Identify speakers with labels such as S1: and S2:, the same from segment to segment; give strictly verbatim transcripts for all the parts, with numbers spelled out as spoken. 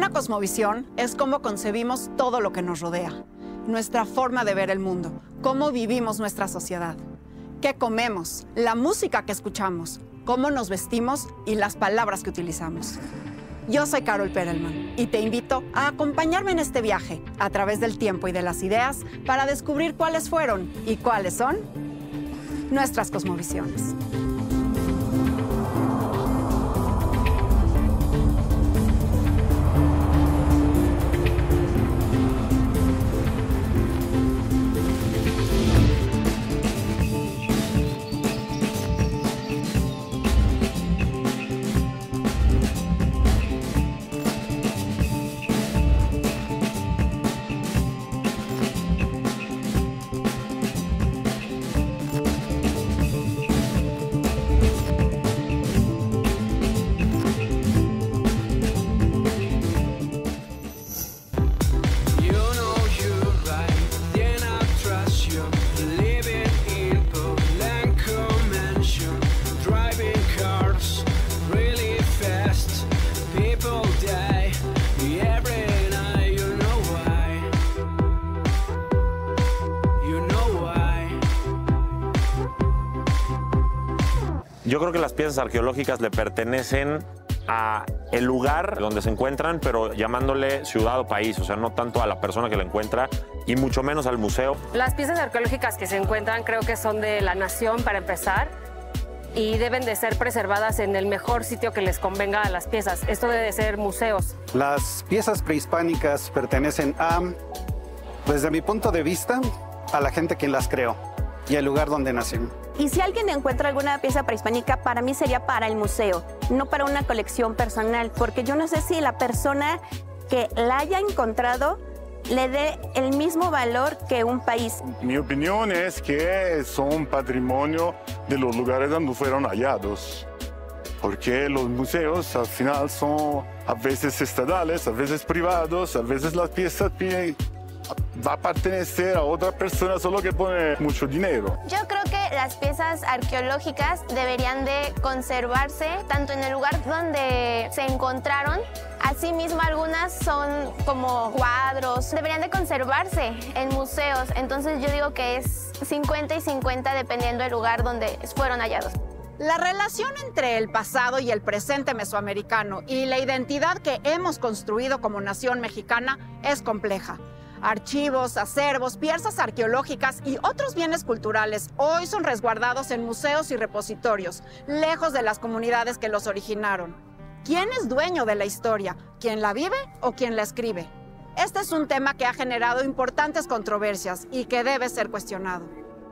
S1: Una cosmovisión es cómo concebimos todo lo que nos rodea, nuestra forma de ver el mundo, cómo vivimos nuestra sociedad, qué comemos, la música que escuchamos, cómo nos vestimos y las palabras que utilizamos. Yo soy Carol Perelman y te invito a acompañarme en este viaje a través del tiempo y de las ideas para descubrir cuáles fueron y cuáles son nuestras cosmovisiones.
S2: Yo creo que las piezas arqueológicas le pertenecen a el lugar donde se encuentran, pero llamándole ciudad o país, o sea, no tanto a la persona que la encuentra y mucho menos al museo.
S3: Las piezas arqueológicas que se encuentran creo que son de la nación para empezar y deben de ser preservadas en el mejor sitio que les convenga a las piezas. Esto debe de ser museos.
S4: Las piezas prehispánicas pertenecen a, desde mi punto de vista, a la gente quien las creó y el lugar donde nacieron.
S5: Y si alguien encuentra alguna pieza prehispánica, para mí sería para el museo, no para una colección personal, porque yo no sé si la persona que la haya encontrado le dé el mismo valor que un país.
S6: Mi opinión es que son patrimonio de los lugares donde fueron hallados, porque los museos al final son a veces estatales, a veces privados, a veces las piezas va a pertenecer a otra persona solo que pone mucho dinero.
S7: Yo creo que las piezas arqueológicas deberían de conservarse tanto en el lugar donde se encontraron, asimismo algunas son como cuadros, deberían de conservarse en museos, entonces yo digo que es cincuenta y cincuenta dependiendo del lugar donde fueron hallados.
S1: La relación entre el pasado y el presente mesoamericano y la identidad que hemos construido como nación mexicana es compleja. Archivos, acervos, piezas arqueológicas y otros bienes culturales hoy son resguardados en museos y repositorios, lejos de las comunidades que los originaron. ¿Quién es dueño de la historia? ¿Quién la vive o quién la escribe? Este es un tema que ha generado importantes controversias y que debe ser cuestionado.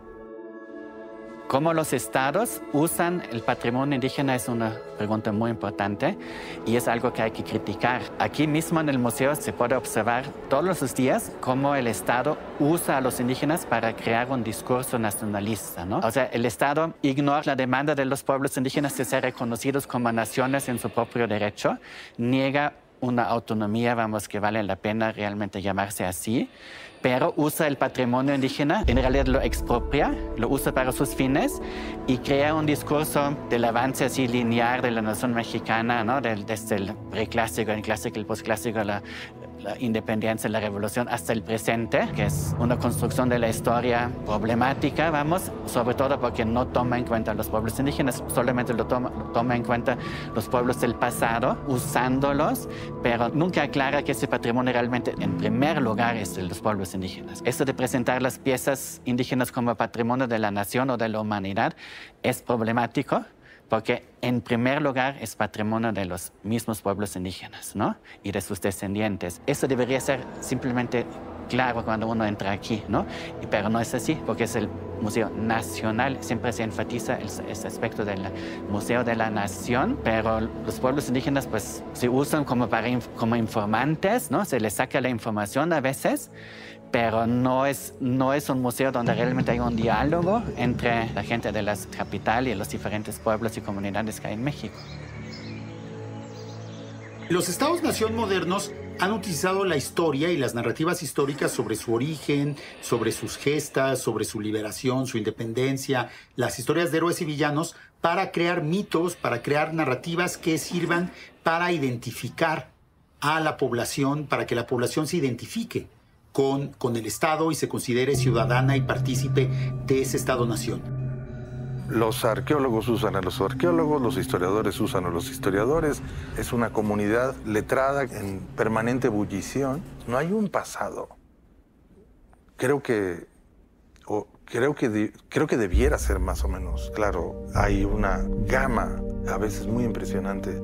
S8: ¿Cómo los estados usan el patrimonio indígena? Es una pregunta muy importante y es algo que hay que criticar. Aquí mismo en el museo se puede observar todos los días cómo el estado usa a los indígenas para crear un discurso nacionalista, ¿no? O sea, el estado ignora la demanda de los pueblos indígenas de ser reconocidos como naciones en su propio derecho, niega una autonomía, vamos, que vale la pena realmente llamarse así, pero usa el patrimonio indígena, en realidad lo expropia, lo usa para sus fines y crea un discurso del avance así lineal de la nación mexicana, ¿no? Del, desde el preclásico, el clásico, el posclásico, la, la independencia, la revolución, hasta el presente, que es una construcción de la historia problemática, vamos, sobre todo porque no toma en cuenta a los pueblos indígenas, solamente lo toma, lo toma en cuenta los pueblos del pasado, usándolos, pero nunca aclara que ese patrimonio realmente, en primer lugar, es de los pueblos indígenas. Esto de presentar las piezas indígenas como patrimonio de la nación o de la humanidad es problemático porque, en primer lugar, es patrimonio de los mismos pueblos indígenas, ¿no? Y de sus descendientes. Eso debería ser simplemente claro cuando uno entra aquí, ¿no? Pero no es así, porque es el Museo Nacional. Siempre se enfatiza ese aspecto del Museo de la Nación, pero los pueblos indígenas pues se usan como, para, como informantes, ¿no? Se les saca la información a veces, pero no es, no es un museo donde realmente hay un diálogo entre la gente de la capital y los diferentes pueblos y comunidades que hay en México.
S9: Los estados-nación modernos han utilizado la historia y las narrativas históricas sobre su origen, sobre sus gestas, sobre su liberación, su independencia, las historias de héroes y villanos, para crear mitos, para crear narrativas que sirvan para identificar a la población para que la población se identifique con, con el Estado y se considere ciudadana y partícipe de ese Estado-nación.
S10: Los arqueólogos usan a los arqueólogos, los historiadores usan a los historiadores. Es una comunidad letrada en permanente ebullición. No hay un pasado. Creo que, o creo que, de, creo que debiera ser más o menos claro. Hay una gama, a veces muy impresionante,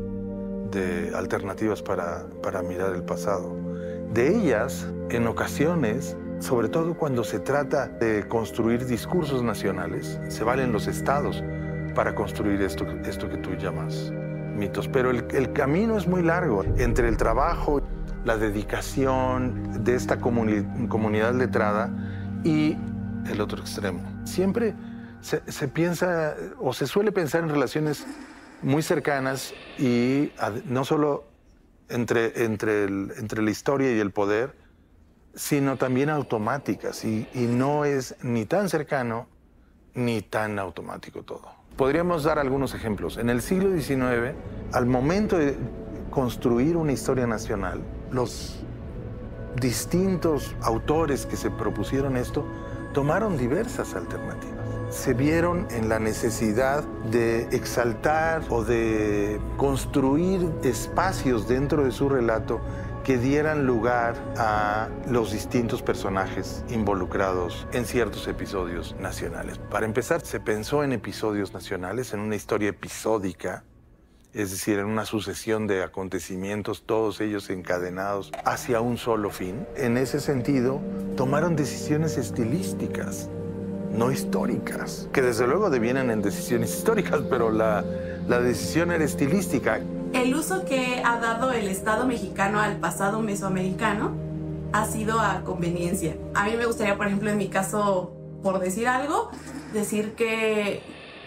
S10: de alternativas para, para mirar el pasado. De ellas, en ocasiones, sobre todo cuando se trata de construir discursos nacionales, se valen los estados para construir esto, esto que tú llamas mitos. Pero el, el camino es muy largo entre el trabajo, la dedicación de esta comuni- comunidad letrada y el otro extremo. Siempre se, se piensa o se suele pensar en relaciones muy cercanas y no solo entre, entre, el, entre la historia y el poder, sino también automáticas, y, y no es ni tan cercano ni tan automático todo. Podríamos dar algunos ejemplos. En el siglo diecinueve, al momento de construir una historia nacional, los distintos autores que se propusieron esto tomaron diversas alternativas. Se vieron en la necesidad de exaltar o de construir espacios dentro de su relato que dieran lugar a los distintos personajes involucrados en ciertos episodios nacionales. Para empezar, se pensó en episodios nacionales, en una historia episódica, es decir, en una sucesión de acontecimientos, todos ellos encadenados hacia un solo fin. En ese sentido, tomaron decisiones estilísticas, no históricas, que desde luego devienen en decisiones históricas, pero la, la decisión era estilística.
S11: El uso que ha dado el Estado mexicano al pasado mesoamericano ha sido a conveniencia. A mí me gustaría, por ejemplo, en mi caso, por decir algo, decir que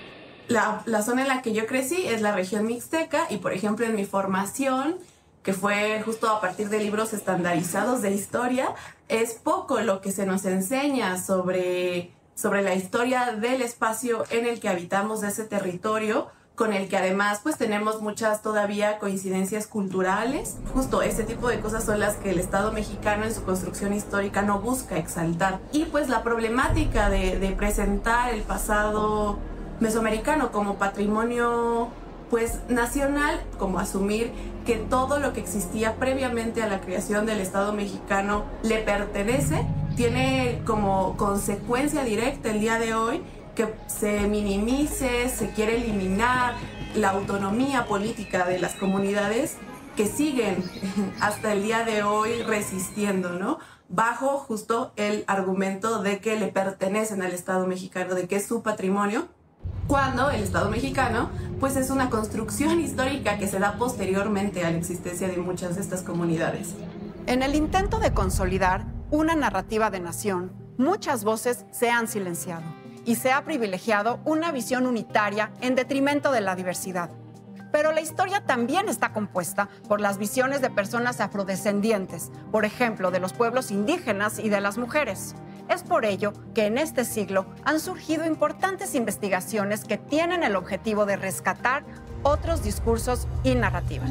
S11: la, la zona en la que yo crecí es la región mixteca y, por ejemplo, en mi formación, que fue justo a partir de libros estandarizados de historia, es poco lo que se nos enseña sobre, sobre la historia del espacio en el que habitamos, de ese territorio, con el que además pues tenemos muchas todavía coincidencias culturales. Justo ese tipo de cosas son las que el Estado mexicano en su construcción histórica no busca exaltar. Y pues la problemática de, de presentar el pasado mesoamericano como patrimonio pues nacional, como asumir que todo lo que existía previamente a la creación del Estado mexicano le pertenece, tiene como consecuencia directa el día de hoy que se minimice, se quiere eliminar la autonomía política de las comunidades que siguen hasta el día de hoy resistiendo, ¿no? Bajo justo el argumento de que le pertenecen al Estado mexicano, de que es su patrimonio, cuando el Estado mexicano pues es una construcción histórica que se da posteriormente a la existencia de muchas de estas comunidades.
S1: En el intento de consolidar una narrativa de nación, muchas voces se han silenciado y se ha privilegiado una visión unitaria en detrimento de la diversidad. Pero la historia también está compuesta por las visiones de personas afrodescendientes, por ejemplo, de los pueblos indígenas y de las mujeres. Es por ello que en este siglo han surgido importantes investigaciones que tienen el objetivo de rescatar otros discursos y narrativas.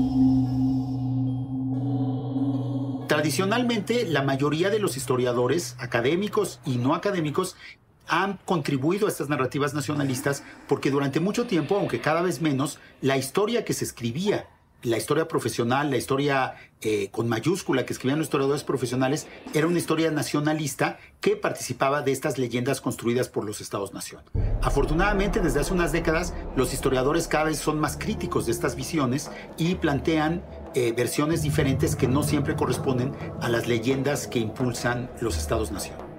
S9: Tradicionalmente, la mayoría de los historiadores, académicos y no académicos, han contribuido a estas narrativas nacionalistas porque durante mucho tiempo, aunque cada vez menos, la historia que se escribía, la historia profesional, la historia eh, con mayúscula que escribían los historiadores profesionales, era una historia nacionalista que participaba de estas leyendas construidas por los estados-nación. Afortunadamente, desde hace unas décadas, los historiadores cada vez son más críticos de estas visiones y plantean eh, versiones diferentes que no siempre corresponden a las leyendas que impulsan los estados-nación.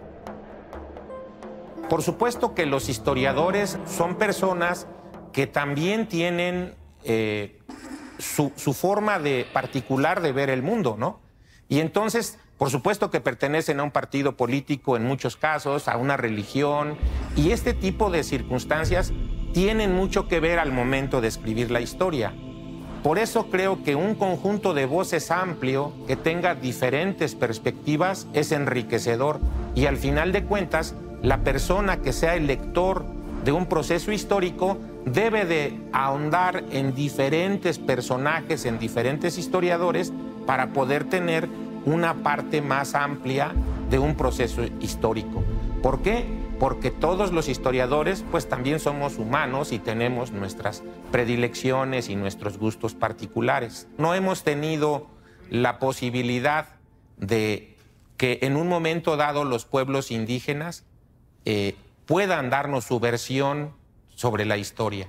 S12: Por supuesto que los historiadores son personas que también tienen eh, su, su forma de particular de ver el mundo, ¿no? Y entonces, por supuesto que pertenecen a un partido político en muchos casos, a una religión, y este tipo de circunstancias tienen mucho que ver al momento de escribir la historia. Por eso creo que un conjunto de voces amplio, que tenga diferentes perspectivas, es enriquecedor, y al final de cuentas, la persona que sea el lector de un proceso histórico debe de ahondar en diferentes personajes, en diferentes historiadores, para poder tener una parte más amplia de un proceso histórico. ¿Por qué? Porque todos los historiadores pues también somos humanos y tenemos nuestras predilecciones y nuestros gustos particulares. No hemos tenido la posibilidad de que en un momento dado los pueblos indígenas eh, puedan darnos su versión sobre la historia.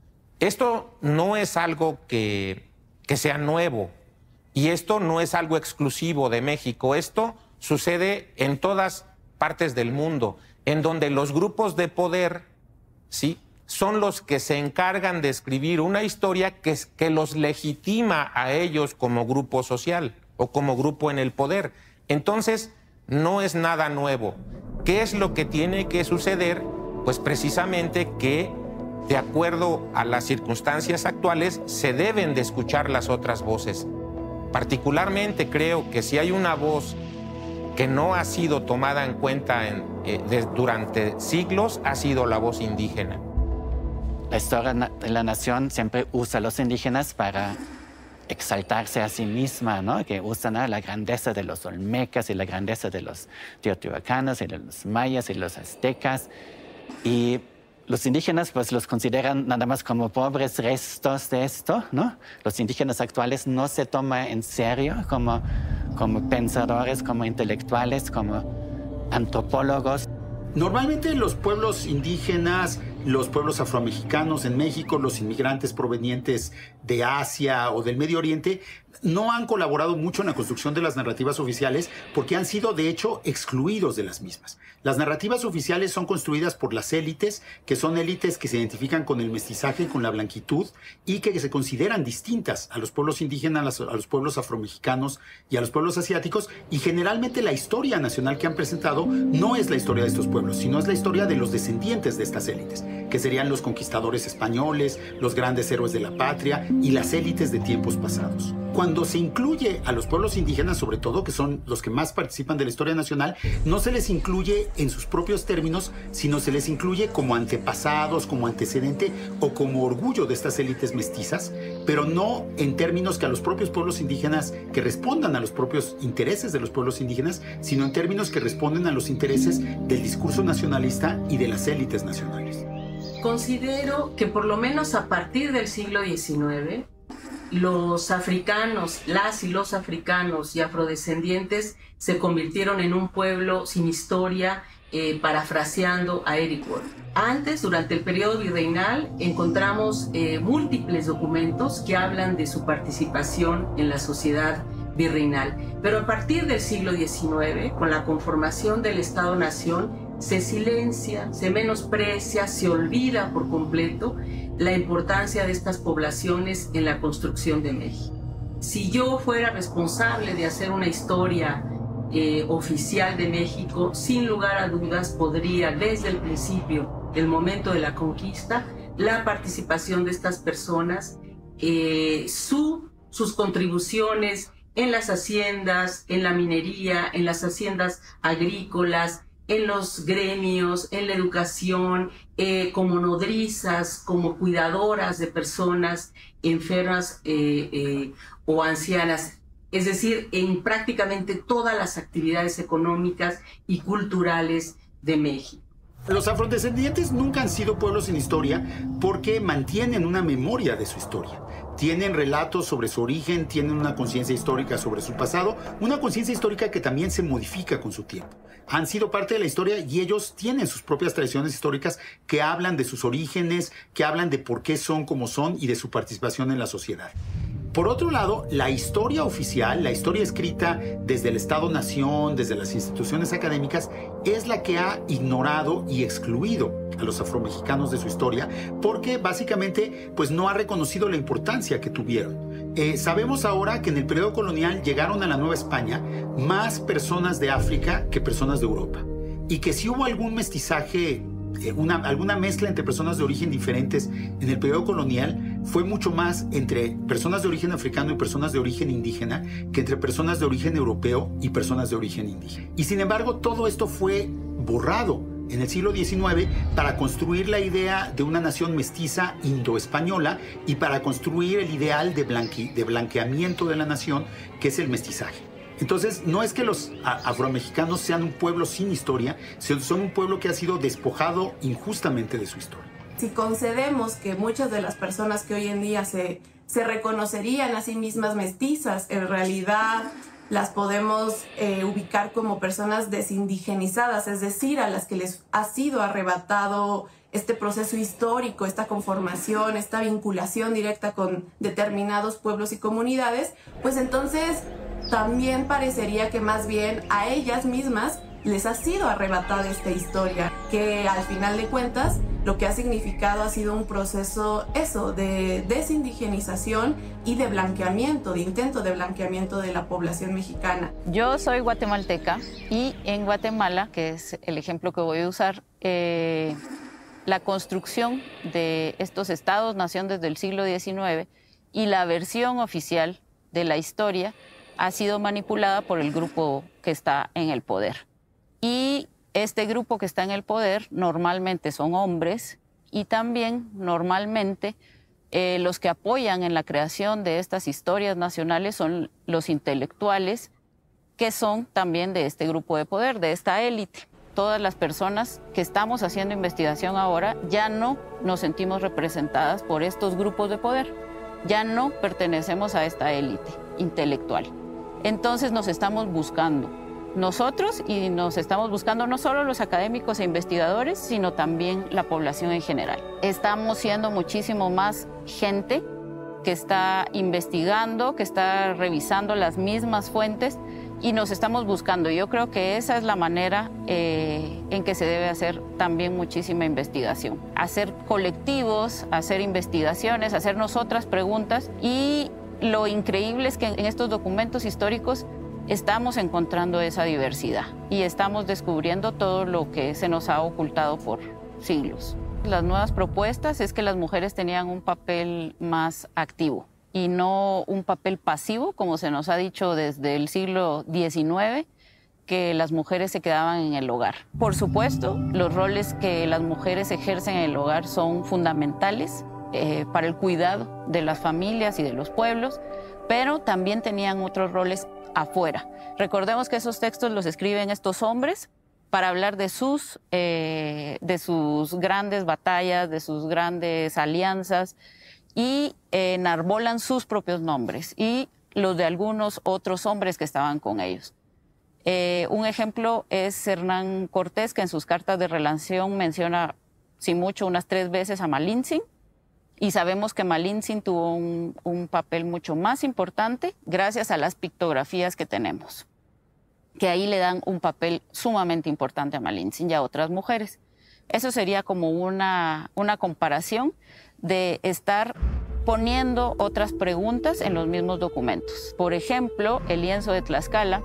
S12: Esto no es algo que, que sea nuevo y esto no es algo exclusivo de México. Esto sucede en todas partes del mundo, en donde los grupos de poder, ¿sí?, son los que se encargan de escribir una historia que, que los legitima a ellos como grupo social o como grupo en el poder. Entonces, no es nada nuevo. ¿Qué es lo que tiene que suceder? Pues precisamente que, de acuerdo a las circunstancias actuales, se deben de escuchar las otras voces. Particularmente creo que si hay una voz que no ha sido tomada en cuenta en, eh, de, durante siglos, ha sido la voz indígena.
S8: La historia de la nación siempre usa a los indígenas para exaltarse a sí misma, ¿no? Que usan ¿no? la grandeza de los olmecas y la grandeza de los teotihuacanos y de los mayas y los aztecas. Y los indígenas pues los consideran nada más como pobres restos de esto, ¿no? Los indígenas actuales no se toman en serio como, como pensadores, como intelectuales, como antropólogos.
S9: Normalmente los pueblos indígenas, los pueblos afromexicanos en México, los inmigrantes provenientes de Asia o del Medio Oriente, no han colaborado mucho en la construcción de las narrativas oficiales porque han sido, de hecho, excluidos de las mismas. Las narrativas oficiales son construidas por las élites, que son élites que se identifican con el mestizaje, con la blanquitud, y que se consideran distintas a los pueblos indígenas, a los pueblos afromexicanos y a los pueblos asiáticos, y generalmente la historia nacional que han presentado no es la historia de estos pueblos, sino es la historia de los descendientes de estas élites, que serían los conquistadores españoles, los grandes héroes de la patria y las élites de tiempos pasados. Cuando se incluye a los pueblos indígenas, sobre todo, que son los que más participan de la historia nacional, no se les incluye en sus propios términos, sino se les incluye como antepasados, como antecedente o como orgullo de estas élites mestizas, pero no en términos que a los propios pueblos indígenas que respondan a los propios intereses de los pueblos indígenas, sino en términos que responden a los intereses del discurso nacionalista y de las élites nacionales.
S13: Considero que por lo menos a partir del siglo diecinueve, los africanos, las y los africanos y afrodescendientes se convirtieron en un pueblo sin historia, eh, parafraseando a Eric Wolf. Antes, durante el periodo virreinal, encontramos eh, múltiples documentos que hablan de su participación en la sociedad virreinal. Pero a partir del siglo diecinueve, con la conformación del Estado-Nación, se silencia, se menosprecia, se olvida por completo la importancia de estas poblaciones en la construcción de México. Si yo fuera responsable de hacer una historia eh, oficial de México, sin lugar a dudas podría, desde el principio, el momento de la conquista, la participación de estas personas, eh, su, sus contribuciones en las haciendas, en la minería, en las haciendas agrícolas, en los gremios, en la educación, eh, como nodrizas, como cuidadoras de personas enfermas eh, eh, o ancianas, es decir, en prácticamente todas las actividades económicas y culturales de México.
S9: Los afrodescendientes nunca han sido pueblos sin historia porque mantienen una memoria de su historia. Tienen relatos sobre su origen, tienen una conciencia histórica sobre su pasado, una conciencia histórica que también se modifica con su tiempo. Han sido parte de la historia y ellos tienen sus propias tradiciones históricas que hablan de sus orígenes, que hablan de por qué son como son y de su participación en la sociedad. Por otro lado, la historia oficial, la historia escrita desde el Estado-Nación, desde las instituciones académicas, es la que ha ignorado y excluido a los afromexicanos de su historia porque básicamente pues, no ha reconocido la importancia que tuvieron. Eh, sabemos ahora que en el periodo colonial llegaron a la Nueva España más personas de África que personas de Europa y que si hubo algún mestizaje, Una, alguna mezcla entre personas de origen diferentes en el periodo colonial fue mucho más entre personas de origen africano y personas de origen indígena que entre personas de origen europeo y personas de origen indígena. Y sin embargo, todo esto fue borrado en el siglo diecinueve para construir la idea de una nación mestiza indoespañola y para construir el ideal de, blanque, de blanqueamiento de la nación, que es el mestizaje. Entonces, no es que los afromexicanos sean un pueblo sin historia, son un pueblo que ha sido despojado injustamente de su historia.
S11: Si concedemos que muchas de las personas que hoy en día se, se reconocerían a sí mismas mestizas, en realidad las podemos eh, ubicar como personas desindigenizadas, es decir, a las que les ha sido arrebatado este proceso histórico, esta conformación, esta vinculación directa con determinados pueblos y comunidades, pues entonces también parecería que más bien a ellas mismas les ha sido arrebatada esta historia, que al final de cuentas lo que ha significado ha sido un proceso, eso, de desindigenización y de blanqueamiento, de intento de blanqueamiento de la población mexicana.
S14: Yo soy guatemalteca y en Guatemala, que es el ejemplo que voy a usar, eh, la construcción de estos estados-nación desde el siglo diecinueve y la versión oficial de la historia ha sido manipulada por el grupo que está en el poder. Y este grupo que está en el poder normalmente son hombres y también normalmente eh, los que apoyan en la creación de estas historias nacionales son los intelectuales que son también de este grupo de poder, de esta élite. Todas las personas que estamos haciendo investigación ahora ya no nos sentimos representadas por estos grupos de poder, ya no pertenecemos a esta élite intelectual. Entonces nos estamos buscando nosotros y nos estamos buscando no solo los académicos e investigadores, sino también la población en general. Estamos siendo muchísimo más gente que está investigando, que está revisando las mismas fuentes y nos estamos buscando. Yo creo que esa es la manera eh, en que se debe hacer también muchísima investigación. Hacer colectivos, hacer investigaciones, hacernos otras preguntas y lo increíble es que en estos documentos históricos estamos encontrando esa diversidad y estamos descubriendo todo lo que se nos ha ocultado por siglos. Las nuevas propuestas es que las mujeres tenían un papel más activo y no un papel pasivo, como se nos ha dicho desde el siglo diecinueve, que las mujeres se quedaban en el hogar. Por supuesto, los roles que las mujeres ejercen en el hogar son fundamentales eh, para el cuidado de las familias y de los pueblos, pero también tenían otros roles afuera. Recordemos que esos textos los escriben estos hombres para hablar de sus, eh, de sus grandes batallas, de sus grandes alianzas y eh, enarbolan sus propios nombres y los de algunos otros hombres que estaban con ellos. Eh, un ejemplo es Hernán Cortés, que en sus cartas de relación menciona, si mucho, unas tres veces a Malintzin. Y sabemos que Malintzin tuvo un, un papel mucho más importante gracias a las pictografías que tenemos, que ahí le dan un papel sumamente importante a Malintzin y a otras mujeres. Eso sería como una, una comparación de estar poniendo otras preguntas en los mismos documentos. Por ejemplo, el lienzo de Tlaxcala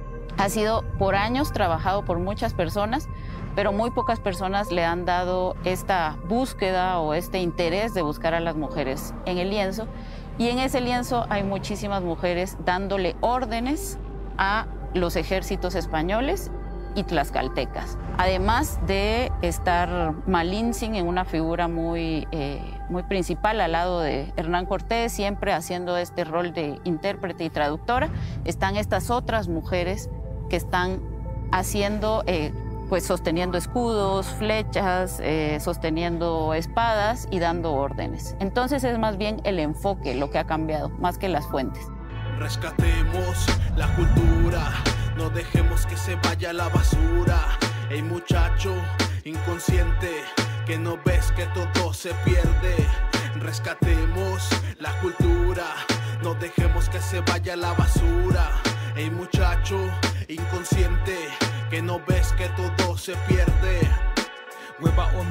S14: ha sido por años trabajado por muchas personas, pero muy pocas personas le han dado esta búsqueda o este interés de buscar a las mujeres en el lienzo. Y en ese lienzo hay muchísimas mujeres dándole órdenes a los ejércitos españoles y tlaxcaltecas. Además de estar Malintzin en una figura muy, eh, muy principal al lado de Hernán Cortés, siempre haciendo este rol de intérprete y traductora, están estas otras mujeres que están haciendo... Eh, pues sosteniendo escudos, flechas, eh, sosteniendo espadas y dando órdenes. Entonces es más bien el enfoque lo que ha cambiado, más que las fuentes.
S15: Rescatemos la cultura, no dejemos que se vaya a la basura. Ey muchacho inconsciente, que no ves que todo se pierde. Rescatemos la cultura, no dejemos que se vaya a la basura. Ey muchacho inconsciente, que no ves que todo se pierde. Hueva o mi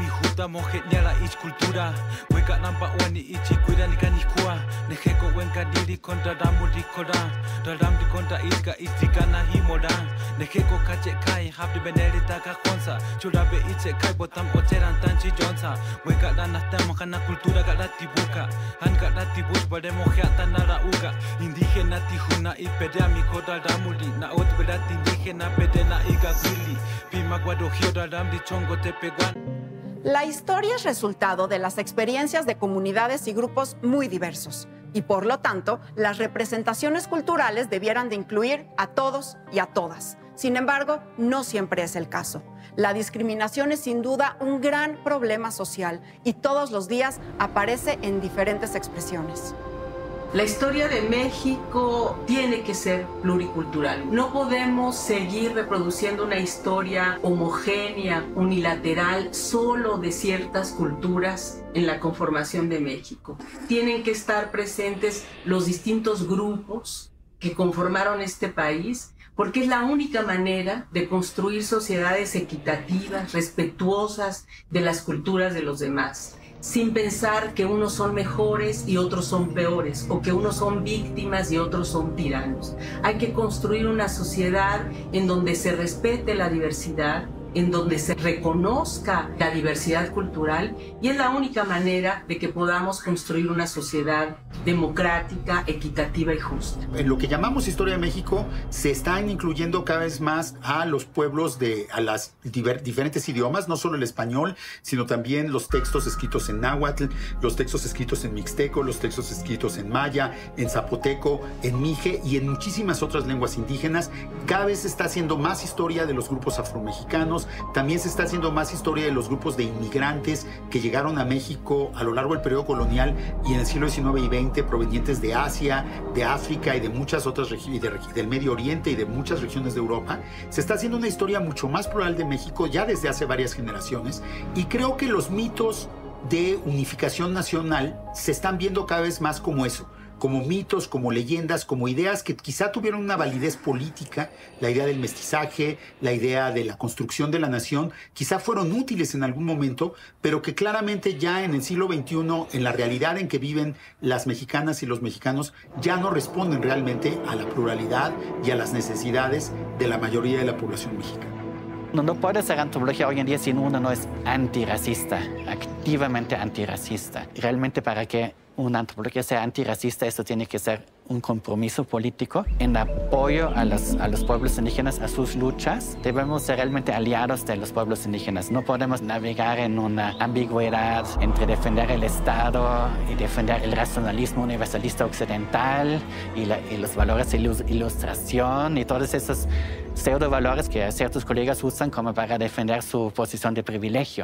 S16: huta moje nyala ich kultura weka nampak wani ichi kuida nikani kuah neheko wenka diri kontra damu di koda dalam di kontra iska itikana himoda neheko kace kai habdi beneri taka konsa chuda be iche kai botam oceran tanchi jonsa weka dana tema kana kultura kada tibuka han kada tibus bade moje tanara uga indígena tijuna y pedea mi koda damu di na ot bedati indígena pedena iga gwili pima guadogio dalam di chongo tepeguan.
S1: La historia es resultado de las experiencias de comunidades y grupos muy diversos y, por lo tanto, las representaciones culturales debieran de incluir a todos y a todas. Sin embargo, no siempre es el caso. La discriminación es sin duda un gran problema social y todos los días aparece en diferentes expresiones.
S13: La historia de México tiene que ser pluricultural. No podemos seguir reproduciendo una historia homogénea, unilateral, solo de ciertas culturas en la conformación de México. Tienen que estar presentes los distintos grupos que conformaron este país, porque es la única manera de construir sociedades equitativas, respetuosas de las culturas de los demás, sin pensar que unos son mejores y otros son peores, o que unos son víctimas y otros son tiranos. Hay que construir una sociedad en donde se respete la diversidad, en donde se reconozca la diversidad cultural, y es la única manera de que podamos construir una sociedad democrática, equitativa y justa.
S9: En lo que llamamos Historia de México se están incluyendo cada vez más a los pueblos de a las diver, diferentes idiomas, no solo el español, sino también los textos escritos en náhuatl, los textos escritos en mixteco, los textos escritos en maya, en zapoteco, en mije y en muchísimas otras lenguas indígenas. Cada vez se está haciendo más historia de los grupos afromexicanos. También se está haciendo más historia de los grupos de inmigrantes que llegaron a México a lo largo del periodo colonial y en el siglo diecinueve y veinte, provenientes de Asia, de África y de muchas otras regiones, de, del Medio Oriente y de muchas regiones de Europa. Se está haciendo una historia mucho más plural de México ya desde hace varias generaciones, y creo que los mitos de unificación nacional se están viendo cada vez más como eso, como mitos, como leyendas, como ideas que quizá tuvieron una validez política. La idea del mestizaje, la idea de la construcción de la nación, quizá fueron útiles en algún momento, pero que claramente ya en el siglo veintiuno, en la realidad en que viven las mexicanas y los mexicanos, ya no responden realmente a la pluralidad y a las necesidades de la mayoría de la población mexicana.
S8: No, no puede ser antropología hoy en día si uno no es antirracista, activamente antirracista. Realmente para que una antropología sea antirracista, esto tiene que ser un compromiso político en apoyo a los, a los pueblos indígenas, a sus luchas. Debemos ser realmente aliados de los pueblos indígenas. No podemos navegar en una ambigüedad entre defender el Estado y defender el racionalismo universalista occidental y, la, y los valores de ilustración y todos esos pseudo valores que ciertos colegas usan como para defender su posición de privilegio.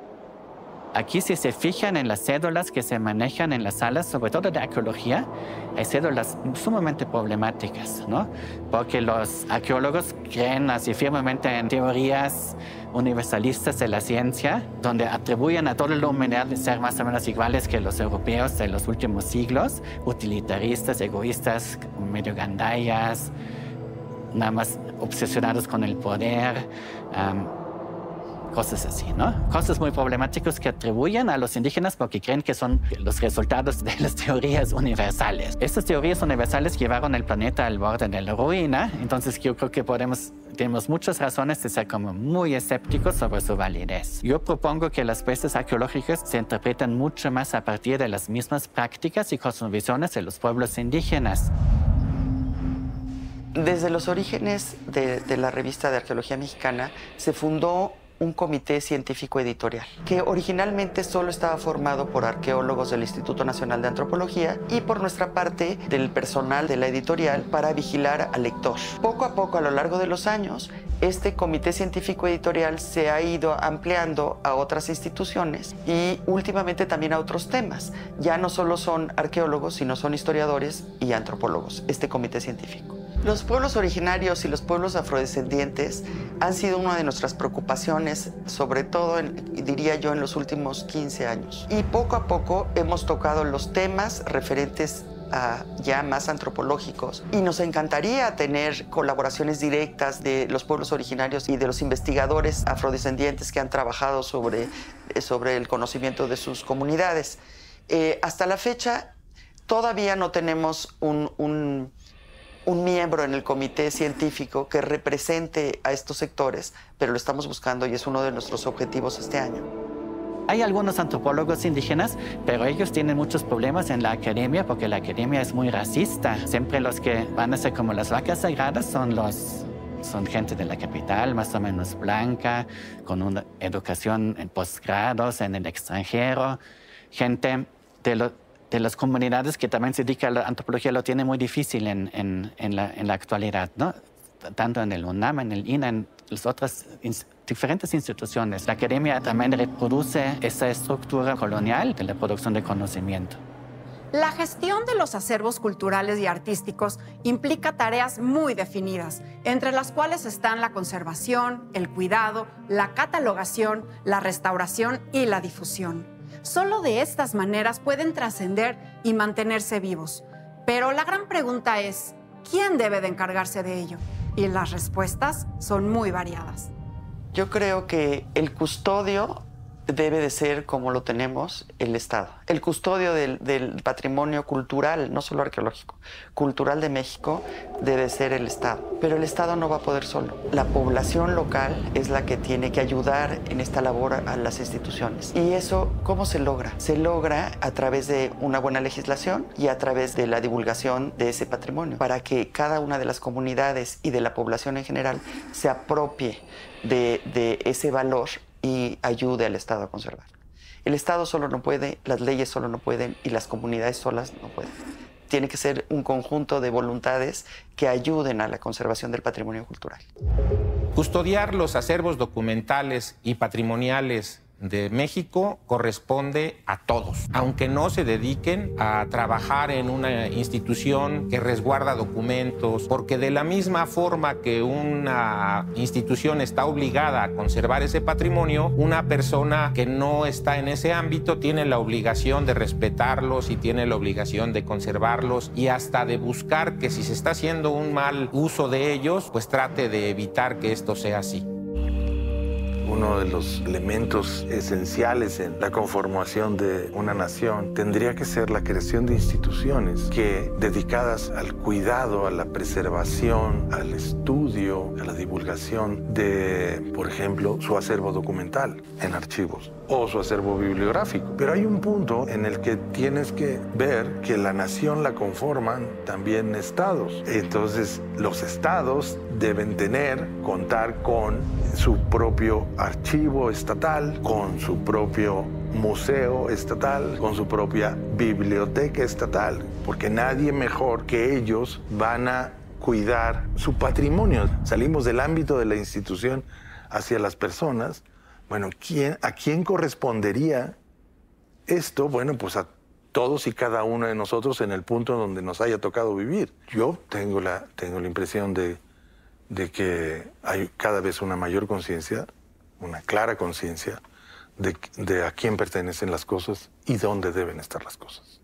S8: Aquí, si se fijan en las cédulas que se manejan en las salas, sobre todo de arqueología, hay cédulas sumamente problemáticas, ¿no? Porque los arqueólogos creen así firmemente en teorías universalistas de la ciencia, donde atribuyen a toda la humanidad de ser más o menos iguales que los europeos de los últimos siglos, utilitaristas, egoístas, medio gandallas, nada más obsesionados con el poder. Um, Cosas así, ¿no? Cosas muy problemáticas que atribuyen a los indígenas porque creen que son los resultados de las teorías universales. Estas teorías universales llevaron el planeta al borde de la ruina, entonces yo creo que podemos, tenemos muchas razones de ser como muy escépticos sobre su validez. Yo propongo que las piezas arqueológicas se interpreten mucho más a partir de las mismas prácticas y cosmovisiones de los pueblos indígenas.
S17: Desde los orígenes de, de la revista de Arqueología Mexicana se fundó un comité científico editorial, que originalmente solo estaba formado por arqueólogos del Instituto Nacional de Antropología y por nuestra parte del personal de la editorial para vigilar al lector. Poco a poco, a lo largo de los años, este comité científico editorial se ha ido ampliando a otras instituciones y últimamente también a otros temas. Ya no solo son arqueólogos, sino son historiadores y antropólogos, este comité científico. Los pueblos originarios y los pueblos afrodescendientes han sido una de nuestras preocupaciones, sobre todo, en, diría yo, en los últimos quince años. Y poco a poco hemos tocado los temas referentes a ya más antropológicos y nos encantaría tener colaboraciones directas de los pueblos originarios y de los investigadores afrodescendientes que han trabajado sobre, sobre el conocimiento de sus comunidades. Eh, hasta la fecha todavía no tenemos un, un, un miembro en el comité científico que represente a estos sectores, pero lo estamos buscando y es uno de nuestros objetivos este año.
S8: Hay algunos antropólogos indígenas, pero ellos tienen muchos problemas en la academia porque la academia es muy racista. Siempre los que van a ser como las vacas sagradas son, los, son gente de la capital, más o menos blanca, con una educación en posgrados en el extranjero. Gente de, lo, de las comunidades que también se dedica a la antropología lo tiene muy difícil en, en, en, la, en la actualidad, ¿no? Tanto en el UNAM, en el I N A, en las otras diferentes instituciones. La academia también reproduce esa estructura colonial de la producción de conocimiento.
S1: La gestión de los acervos culturales y artísticos implica tareas muy definidas, entre las cuales están la conservación, el cuidado, la catalogación, la restauración y la difusión. Solo de estas maneras pueden trascender y mantenerse vivos. Pero la gran pregunta es, ¿quién debe de encargarse de ello? Y las respuestas son muy variadas.
S17: Yo creo que el custodio debe de ser, como lo tenemos, el Estado. El custodio del, del patrimonio cultural, no solo arqueológico, cultural de México, debe ser el Estado. Pero el Estado no va a poder solo. La población local es la que tiene que ayudar en esta labor a las instituciones. ¿Y eso cómo se logra? Se logra a través de una buena legislación y a través de la divulgación de ese patrimonio, para que cada una de las comunidades y de la población en general se apropie de, de ese valor y ayude al Estado a conservarlo. El Estado solo no puede, las leyes solo no pueden y las comunidades solas no pueden. Tiene que ser un conjunto de voluntades que ayuden a la conservación del patrimonio cultural.
S12: Custodiar los acervos documentales y patrimoniales de México corresponde a todos, aunque no se dediquen a trabajar en una institución que resguarda documentos, porque de la misma forma que una institución está obligada a conservar ese patrimonio, una persona que no está en ese ámbito tiene la obligación de respetarlos y tiene la obligación de conservarlos y hasta de buscar que si se está haciendo un mal uso de ellos, pues trate de evitar que esto sea así.
S10: Uno de los elementos esenciales en la conformación de una nación tendría que ser la creación de instituciones que, dedicadas al cuidado, a la preservación, al estudio, a la divulgación de, por ejemplo, su acervo documental en archivos o su acervo bibliográfico. Pero hay un punto en el que tienes que ver que la nación la conforman también estados. Entonces, los estados deben tener, contar con su propio archivo estatal, con su propio museo estatal, con su propia biblioteca estatal, porque nadie mejor que ellos van a cuidar su patrimonio. Salimos del ámbito de la institución hacia las personas. Bueno, ¿quién, ¿a quién correspondería esto? Bueno, pues a todos y cada uno de nosotros en el punto donde nos haya tocado vivir. Yo tengo la, tengo la impresión de, de que hay cada vez una mayor conciencia, una clara conciencia de, de a quién pertenecen las cosas y dónde deben estar las cosas.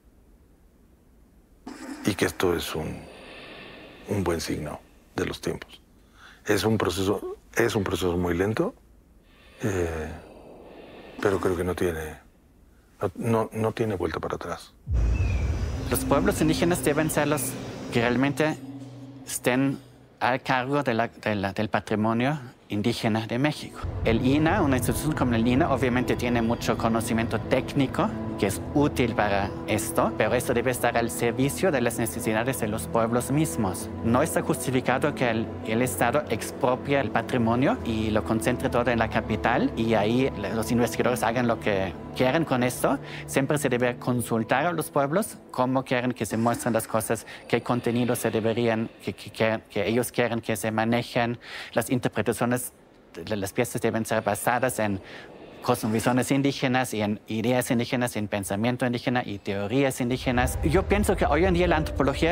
S10: Y que esto es un, un buen signo de los tiempos. Es un proceso, es un proceso muy lento, eh, pero creo que no tiene, no, no, no tiene vuelta para atrás.
S8: Los pueblos indígenas deben ser los que realmente estén al cargo de la, de la, del patrimonio indígena de México. El I N A, una institución como el I N A, obviamente tiene mucho conocimiento técnico que es útil para esto, pero esto debe estar al servicio de las necesidades de los pueblos mismos. No está justificado que el, el Estado expropie el patrimonio y lo concentre todo en la capital y ahí los investigadores hagan lo que quieran con esto. Siempre se debe consultar a los pueblos cómo quieren que se muestren las cosas, qué contenidos se deberían, que, que, que ellos quieren que se manejen. Las interpretaciones de las piezas deben ser basadas en cosmovisiones indígenas y en ideas indígenas, en pensamiento indígena y teorías indígenas. Yo pienso que hoy en día la antropología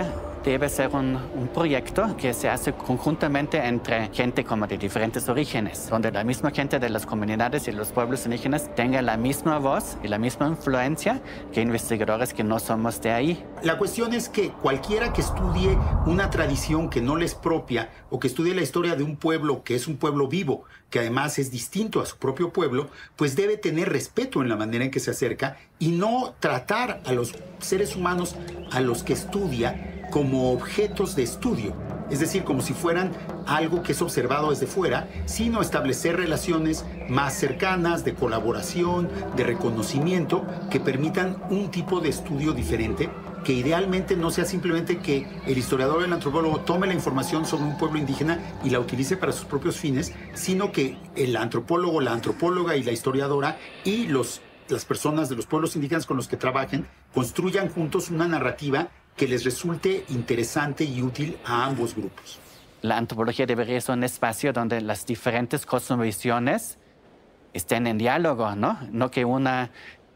S8: debe ser un, un proyecto que se hace conjuntamente entre gente como de diferentes orígenes, donde la misma gente de las comunidades y los pueblos indígenas tenga la misma voz y la misma influencia que investigadores que no somos de ahí.
S9: La cuestión es que cualquiera que estudie una tradición que no le es propia o que estudie la historia de un pueblo que es un pueblo vivo, que además es distinto a su propio pueblo, pues debe tener respeto en la manera en que se acerca y no tratar a los seres humanos a los que estudia como objetos de estudio. Es decir, como si fueran algo que es observado desde fuera, sino establecer relaciones más cercanas, de colaboración, de reconocimiento, que permitan un tipo de estudio diferente, que idealmente no sea simplemente que el historiador o el antropólogo tome la información sobre un pueblo indígena y la utilice para sus propios fines, sino que el antropólogo, la antropóloga y la historiadora y los, las personas de los pueblos indígenas con los que trabajen construyan juntos una narrativa que les resulte interesante y útil a ambos grupos.
S8: La antropología debería ser un espacio donde las diferentes cosmovisiones estén en diálogo, ¿no? No que una,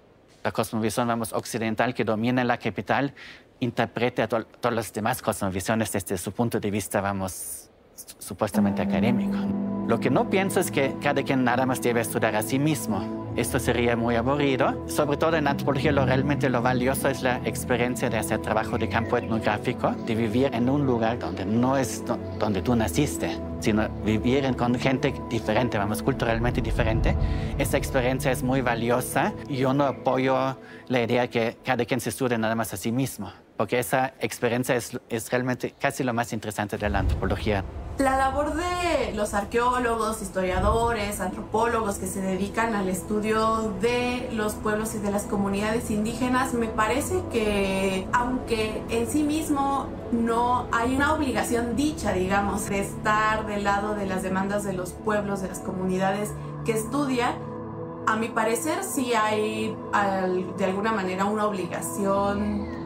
S8: la cosmovisión, vamos, occidental que domina la capital interprete a to todas las demás cosmovisiones desde su punto de vista, vamos, supuestamente académico. Lo que no pienso es que cada quien nada más debe estudiar a sí mismo. Esto sería muy aburrido. Sobre todo en antropología, lo realmente lo valioso es la experiencia de hacer trabajo de campo etnográfico, de vivir en un lugar donde no es donde tú naciste, sino vivir con gente diferente, vamos, culturalmente diferente. Esa experiencia es muy valiosa y yo no apoyo la idea que cada quien se estudie nada más a sí mismo, porque esa experiencia es, es realmente casi lo más interesante de la antropología.
S11: La labor de los arqueólogos, historiadores, antropólogos que se dedican al estudio de los pueblos y de las comunidades indígenas, me parece que, aunque en sí mismo no hay una obligación dicha, digamos, de estar del lado de las demandas de los pueblos, de las comunidades que estudia, a mi parecer sí hay de alguna manera una obligación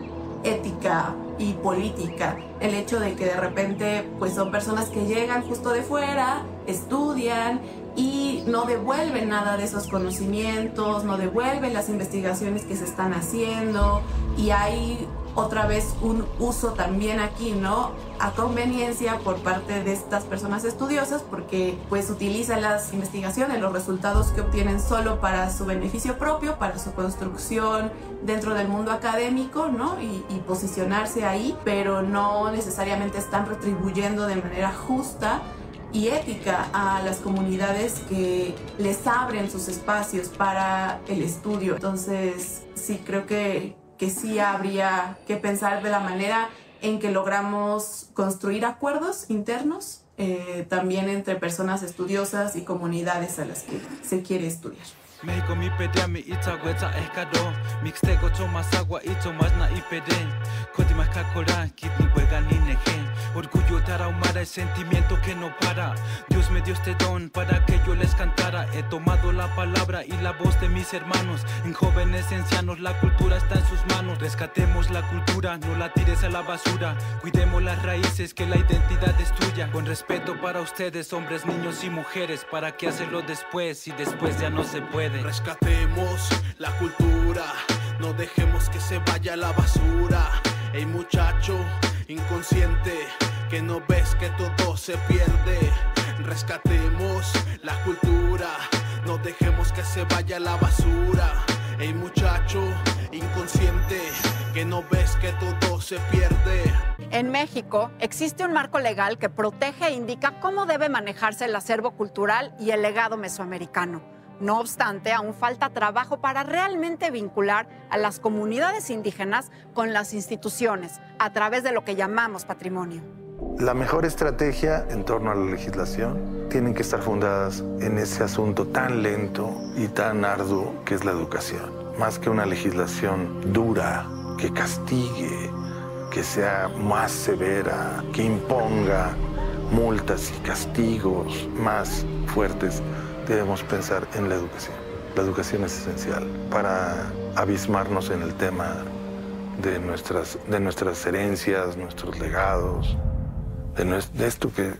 S11: ética y política, el hecho de que de repente pues son personas que llegan justo de fuera, estudian y no devuelven nada de esos conocimientos, no devuelven las investigaciones que se están haciendo, y hay otra vez un uso también aquí, ¿no?, a conveniencia por parte de estas personas estudiosas, porque pues utilizan las investigaciones, los resultados que obtienen solo para su beneficio propio, para su construcción dentro del mundo académico, ¿no?, y, y posicionarse ahí, pero no necesariamente están retribuyendo de manera justa y ética a las comunidades que les abren sus espacios para el estudio. Entonces, sí, creo que, que sí habría que pensar de la manera en que logramos construir acuerdos internos, eh, también entre personas estudiosas y comunidades a las que se quiere estudiar.
S16: México mi pedea mi ita gueta escado mixte gocho más agua ito más na ipede koti más kakora kitni huega ni neje orgullo tarahumara el sentimiento que no para. Dios me dio este don para que yo les cantara. He tomado la palabra y la voz de mis hermanos. En jóvenes y ancianos la cultura está en sus manos. Rescatemos la cultura, no la tires a la basura. Cuidemos las raíces, que la identidad es tuya. Con respeto para ustedes, hombres, niños y mujeres. ¿Para qué hacerlo después si después ya no se puede?
S15: Rescatemos la cultura, no dejemos que se vaya a la basura. Ey muchacho inconsciente, que no ves que todo se pierde. Rescatemos la cultura, no dejemos que se vaya a la basura. Ey muchacho inconsciente, que no ves que todo se pierde.
S1: En México existe un marco legal que protege e indica cómo debe manejarse el acervo cultural y el legado mesoamericano. No obstante, aún falta trabajo para realmente vincular a las comunidades indígenas con las instituciones a través de lo que llamamos patrimonio.
S10: La mejor estrategia en torno a la legislación tienen que estar fundadas en ese asunto tan lento y tan arduo que es la educación. Más que una legislación dura, que castigue, que sea más severa, que imponga multas y castigos más fuertes, debemos pensar en la educación. La educación es esencial para abismarnos en el tema de nuestras, de nuestras herencias, nuestros legados, de, nuestro, de esto que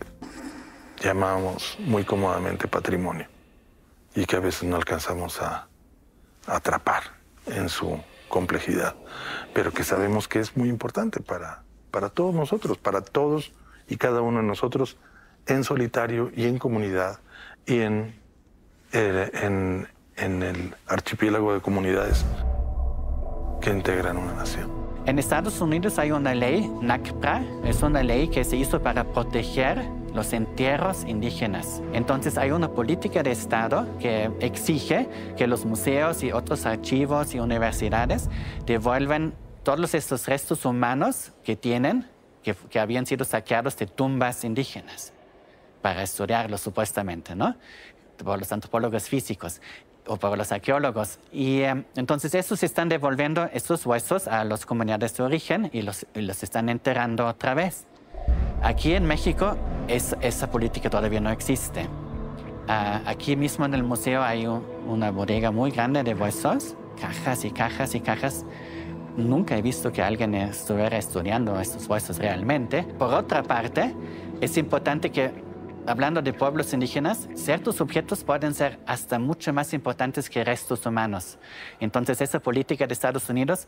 S10: llamamos muy cómodamente patrimonio y que a veces no alcanzamos a, a atrapar en su complejidad, pero que sabemos que es muy importante para, para todos nosotros, para todos y cada uno de nosotros, en solitario y en comunidad y en, eh, en, en el archipiélago de comunidades que integran una nación.
S8: En Estados Unidos hay una ley, NACPRA, es una ley que se hizo para proteger los entierros indígenas. Entonces hay una política de Estado que exige que los museos y otros archivos y universidades devuelvan todos estos restos humanos que tienen, que, que habían sido saqueados de tumbas indígenas, para estudiarlos supuestamente, ¿no? Por los antropólogos físicos o por los arqueólogos. Y eh, entonces estos están devolviendo estos huesos a las comunidades de origen y los, y los están enterrando otra vez. Aquí en México es, esa política todavía no existe. Uh, aquí mismo en el museo hay un, una bodega muy grande de huesos, cajas y cajas y cajas. Nunca he visto que alguien estuviera estudiando estos huesos realmente. Por otra parte, es importante que, hablando de pueblos indígenas, ciertos objetos pueden ser hasta mucho más importantes que restos humanos. Entonces, esa política de Estados Unidos,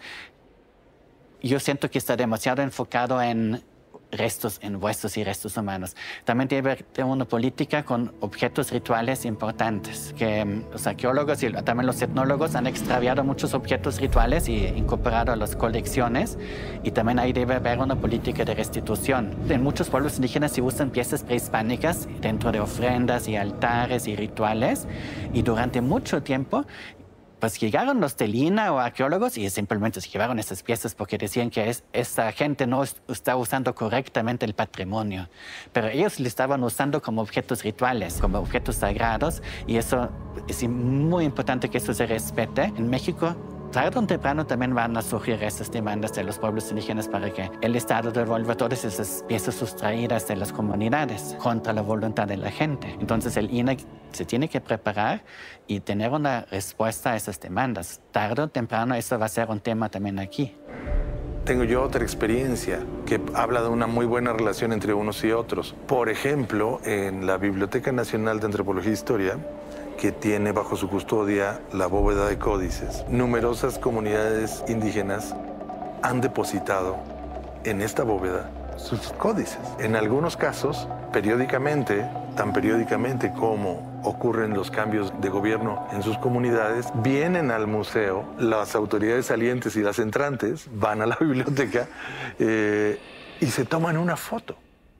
S8: yo siento que está demasiado enfocado en restos, en huesos y restos humanos. También debe haber una política con objetos rituales importantes, que um, los arqueólogos y también los etnólogos han extraviado muchos objetos rituales y incorporado a las colecciones, y también ahí debe haber una política de restitución. En muchos pueblos indígenas se usan piezas prehispánicas dentro de ofrendas y altares y rituales, y durante mucho tiempo pues llegaron los de Lina o arqueólogos y simplemente se llevaron estas piezas porque decían que es, esta gente no está usando correctamente el patrimonio. Pero ellos lo estaban usando como objetos rituales, como objetos sagrados, y eso es muy importante que eso se respete. En México, tarde o temprano también van a surgir estas demandas de los pueblos indígenas para que el Estado devuelva todas esas piezas sustraídas de las comunidades contra la voluntad de la gente. Entonces el I N A se tiene que preparar y tener una respuesta a esas demandas. Tarde o temprano eso va a ser un tema también aquí.
S10: Tengo yo otra experiencia que habla de una muy buena relación entre unos y otros. Por ejemplo, en la Biblioteca Nacional de Antropología e Historia, que tiene bajo su custodia la bóveda de códices, numerosas comunidades indígenas han depositado en esta bóveda sus códices. En algunos casos, periódicamente, tan periódicamente como ocurren los cambios de gobierno en sus comunidades, vienen al museo, las autoridades salientes y las entrantes van a la biblioteca eh, y se toman una foto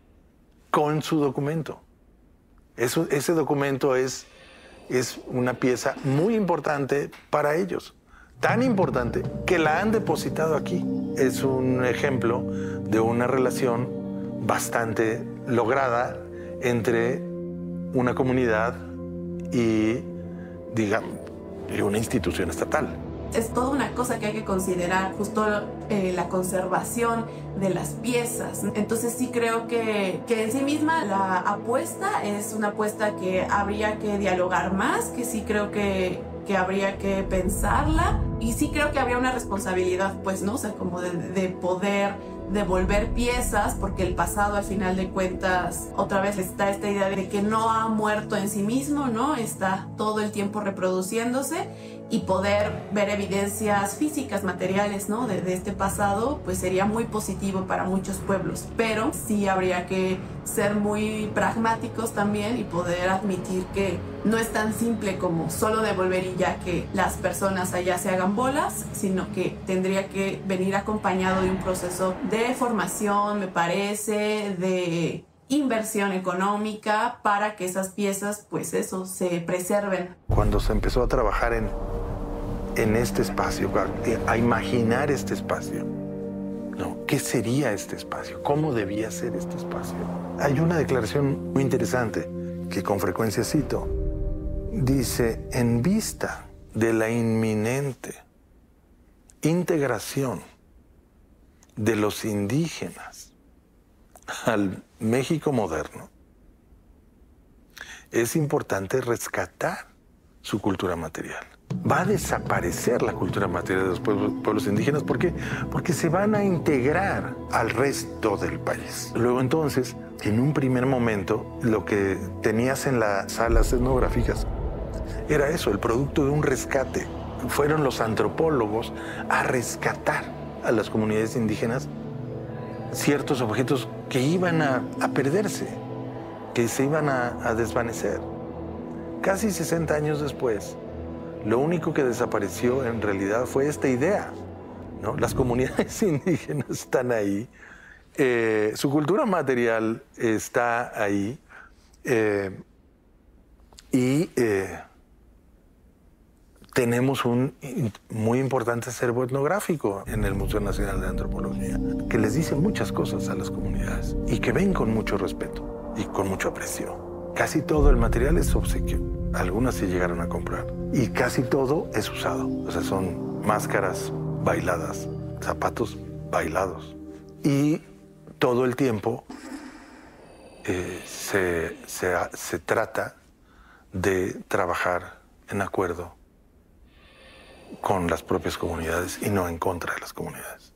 S10: con su documento. Eso, ese documento es es una pieza muy importante para ellos, tan importante que la han depositado aquí. Es un ejemplo de una relación bastante lograda entre una comunidad y, digamos, una institución estatal.
S11: Es toda una cosa que hay que considerar, justo eh, la conservación de las piezas. Entonces sí creo que, que en sí misma la apuesta es una apuesta que habría que dialogar más, que sí creo que, que habría que pensarla, y sí creo que habría una responsabilidad, pues, ¿no? O sea, como de, de poder devolver piezas, porque el pasado al final de cuentas otra vez está esta idea de que no ha muerto en sí mismo, ¿no? Está todo el tiempo reproduciéndose, y poder ver evidencias físicas, materiales, ¿no? de, de este pasado, pues sería muy positivo para muchos pueblos. Pero sí habría que ser muy pragmáticos también y poder admitir que no es tan simple como solo devolver y ya que las personas allá se hagan bolas, sino que tendría que venir acompañado de un proceso de formación, me parece, de inversión económica para que esas piezas, pues eso, se preserven.
S10: Cuando se empezó a trabajar en, en este espacio, a, a imaginar este espacio, ¿no? ¿Qué sería este espacio? ¿Cómo debía ser este espacio? Hay una declaración muy interesante que con frecuencia cito. Dice, en vista de la inminente integración de los indígenas al México moderno, es importante rescatar su cultura material. Va a desaparecer la cultura material de los pueblos, pueblos indígenas. ¿Por qué? Porque se van a integrar al resto del país. Luego entonces, en un primer momento, lo que tenías en las salas etnográficas era eso, el producto de un rescate. Fueron los antropólogos a rescatar a las comunidades indígenas ciertos objetos que iban a, a perderse, que se iban a, a desvanecer. Casi sesenta años después, lo único que desapareció en realidad fue esta idea, ¿no? Las comunidades indígenas están ahí, eh, su cultura material está ahí, eh, y eh, tenemos un muy importante acervo etnográfico en el Museo Nacional de Antropología, que les dice muchas cosas a las comunidades y que ven con mucho respeto y con mucho aprecio. Casi todo el material es obsequio, algunas se llegaron a comprar, y casi todo es usado. O sea, son máscaras bailadas, zapatos bailados, y todo el tiempo eh, se, se, se trata de trabajar en acuerdo con las propias comunidades y no en contra de las comunidades.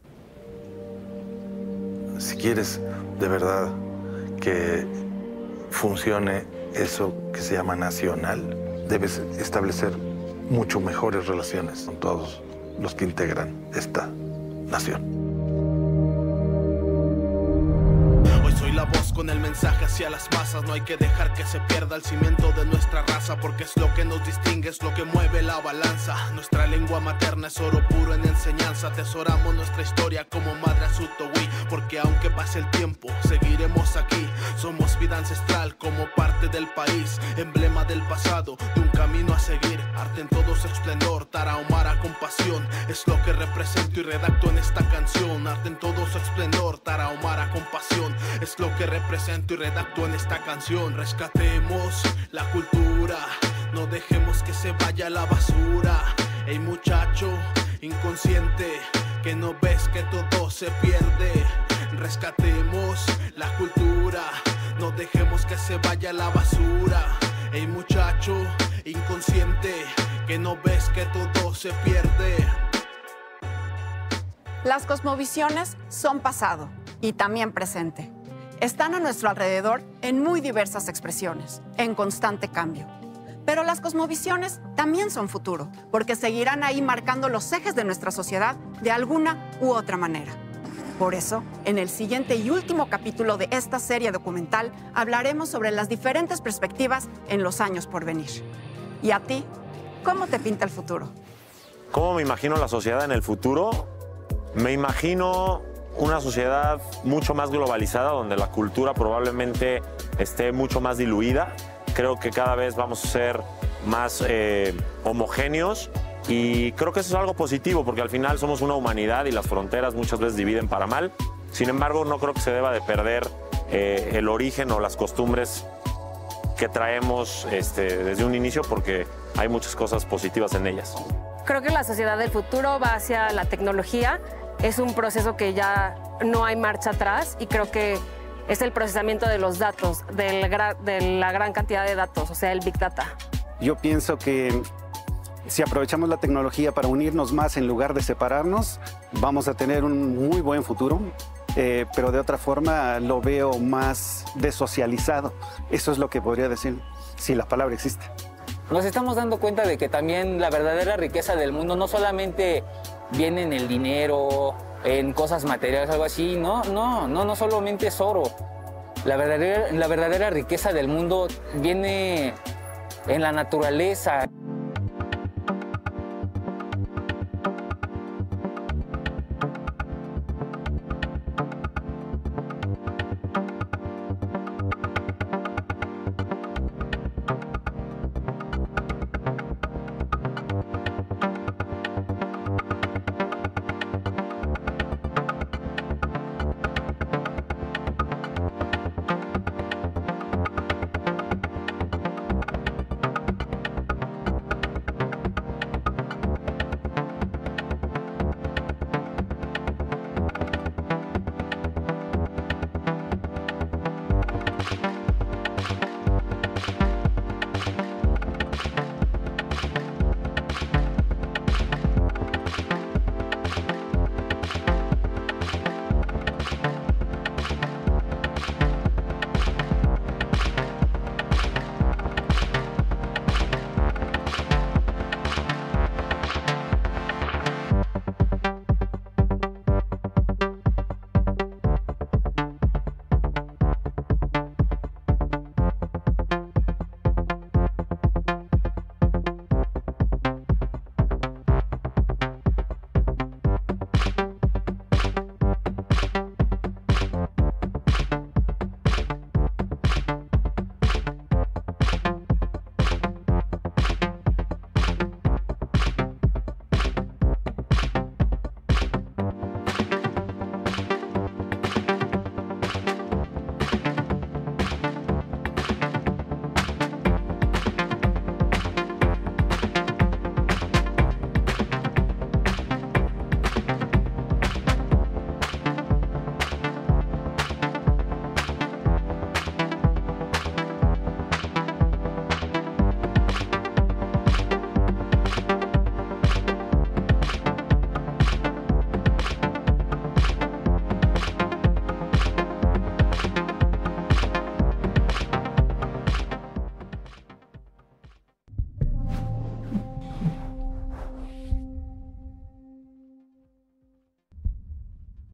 S10: Si quieres de verdad que funcione eso que se llama nacional, debes establecer mucho mejores relaciones con todos los que integran esta nación.
S15: La voz con el mensaje hacia las masas. No hay que dejar que se pierda el cimiento de nuestra raza, porque es lo que nos distingue, es lo que mueve la balanza. Nuestra lengua materna es oro puro en enseñanza. Atesoramos nuestra historia como madre Azutowi, porque aunque pase el tiempo, seguiremos aquí. Somos vida ancestral como parte del país, emblema del pasado, de un camino a seguir. Arte en todo su esplendor, tarahumara con pasión, es lo que represento y redacto en esta canción. Arte en todo su esplendor, tarahumara con pasión, es lo que represento y redacto en esta canción. Rescatemos la cultura, no dejemos que se vaya a la basura. Ey muchacho inconsciente, que no ves que todo se pierde. Rescatemos la cultura, no dejemos que se vaya a la basura. Ey muchacho inconsciente, que no ves que todo se pierde.
S1: Las cosmovisiones son pasado y también presente. Están a nuestro alrededor en muy diversas expresiones, en constante cambio. Pero las cosmovisiones también son futuro, porque seguirán ahí marcando los ejes de nuestra sociedad de alguna u otra manera. Por eso, en el siguiente y último capítulo de esta serie documental, hablaremos sobre las diferentes perspectivas en los años por venir. ¿Y a ti? ¿Cómo te pinta el futuro?
S2: ¿Cómo me imagino la sociedad en el futuro? Me imagino una sociedad mucho más globalizada, donde la cultura probablemente esté mucho más diluida. Creo que cada vez vamos a ser más eh, homogéneos, y creo que eso es algo positivo, porque al final somos una humanidad y las fronteras muchas veces dividen para mal. Sin embargo, no creo que se deba de perder eh, el origen o las costumbres que traemos este, desde un inicio, porque hay muchas cosas positivas en ellas.
S3: Creo que la sociedad del futuro va hacia la tecnología. Es un proceso que ya no hay marcha atrás, y creo que es el procesamiento de los datos, del gra- de la gran cantidad de datos, o sea, el Big Data.
S4: Yo pienso que si aprovechamos la tecnología para unirnos más en lugar de separarnos, vamos a tener un muy buen futuro, eh, pero de otra forma lo veo más desocializado. Eso es lo que podría decir, si la palabra existe.
S18: Nos estamos dando cuenta de que también la verdadera riqueza del mundo no solamente viene en el dinero, en cosas materiales, algo así. No, no, no, no solamente es oro. La verdadera, la verdadera riqueza del mundo viene en la naturaleza.